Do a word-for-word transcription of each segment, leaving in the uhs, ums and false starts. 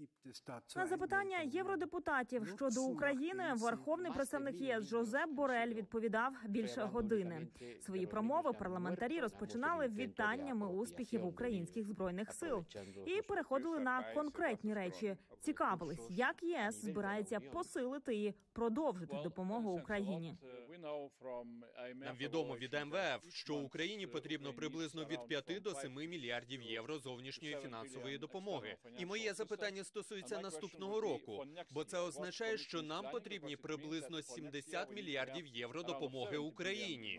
На запитання євродепутатів щодо України верховний представник ЄС Жозеп Борель відповідав більше години. Свої промови парламентарі розпочинали вітаннями успіхів українських збройних сил і переходили на конкретні речі. Цікавились, як ЄС збирається посилити і продовжити допомогу Україні. Нам відомо від ем ве еф, що Україні потрібно приблизно від п'яти до семи мільярдів євро зовнішньої фінансової допомоги. І моє запитання стосується наступного року, бо це означає, що нам потрібні приблизно сімдесят мільярдів євро допомоги Україні.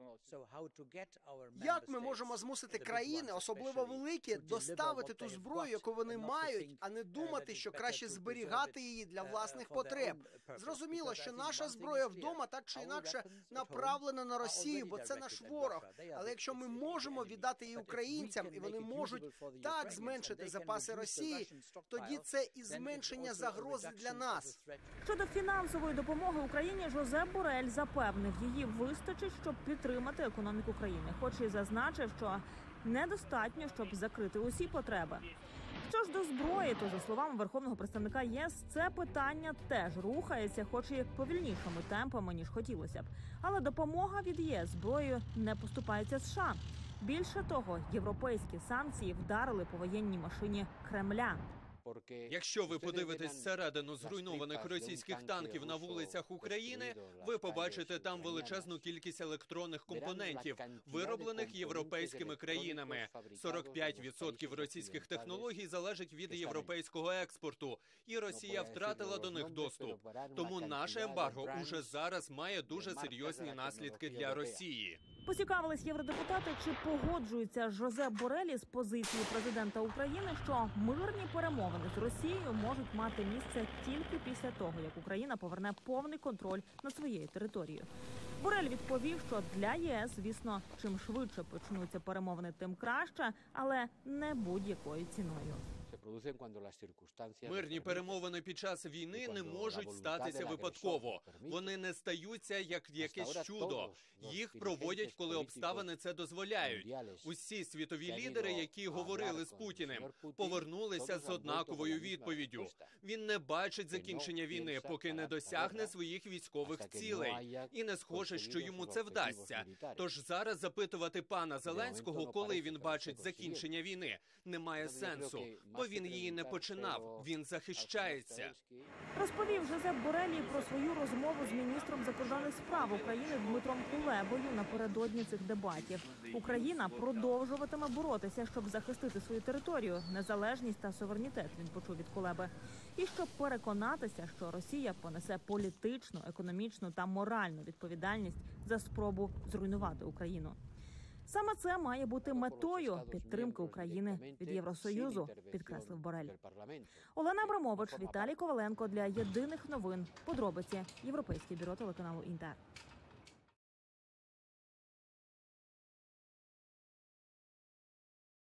Як ми можемо змусити країни, особливо великі, доставити ту зброю, яку вони мають, а не думати, що краще зберігати її для власних потреб? Зрозуміло, що наша зброя вдома так чи інакше направлена на Росію, бо це наш ворог. Але якщо ми можемо віддати її українцям, і вони можуть так зменшити запаси Росії, тоді це і зменшення загрози для нас. Щодо фінансової допомоги Україні, Жозеп Борель запевнив, її вистачить, щоб підтримати економіку країни. Хоч і зазначив, що недостатньо, щоб закрити усі потреби. Що ж до зброї, то, за словами верховного представника ЄС, це питання теж рухається, хоч і повільнішими темпами, ніж хотілося б. Але допомога від ЄС зброєю не поступається США. Більше того, європейські санкції вдарили по воєнній машині Кремля. Якщо ви подивитесь всередину зруйнованих російських танків на вулицях України, ви побачите там величезну кількість електронних компонентів, вироблених європейськими країнами. сорок п'ять відсотків російських технологій залежить від європейського експорту, і Росія втратила до них доступ. Тому наше ембарго уже зараз має дуже серйозні наслідки для Росії. Поцікавились євродепутати, чи погоджується Жозеп Борель з позицією президента України, що мирні перемовини з Росією можуть мати місце тільки після того, як Україна поверне повний контроль над своєю територією. Борель відповів, що для ЄС, звісно, чим швидше почнуться перемовини, тим краще, але не будь-якою ціною. Мирні перемовини під час війни не можуть статися випадково. Вони не стаються як якесь чудо. Їх проводять, коли обставини це дозволяють. Усі світові лідери, які говорили з Путіним, повернулися з однаковою відповіддю. Він не бачить закінчення війни, поки не досягне своїх військових цілей. І не схоже, що йому це вдасться. Тож зараз запитувати пана Зеленського, коли він бачить закінчення війни, немає сенсу. Бо він її не починав, він захищається. Розповів Жозеп Борель про свою розмову з міністром закордонних справ України Дмитром Кулебою напередодні цих дебатів. Україна продовжуватиме боротися, щоб захистити свою територію, незалежність та суверенітет, він почув від Кулеби. І щоб переконатися, що Росія понесе політичну, економічну та моральну відповідальність за спробу зруйнувати Україну. Саме це має бути метою підтримки України від Євросоюзу, підкреслив Борель. Олена Абрамович, Віталій Коваленко для Єдиних новин. Подробиці. Європейське бюро телеканалу Інтер.